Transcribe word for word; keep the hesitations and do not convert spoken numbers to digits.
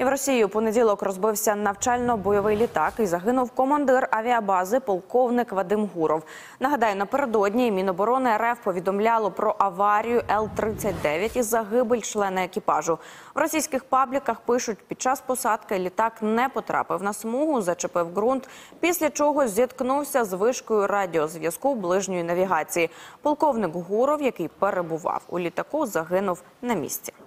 І в Росії у понеділок розбився навчально-бойовий літак і загинув командир авіабази полковник Вадим Гуров. Нагадаю, напередодні Міноборони РФ повідомляло про аварію Л тридцять дев'ять і загибель члена екіпажу. В російських пабліках пишуть, під час посадки літак не потрапив на смугу, зачепив ґрунт, після чого зіткнувся з вишкою радіозв'язку ближньої навігації. Полковник Гуров, який перебував у літаку, загинув на місці.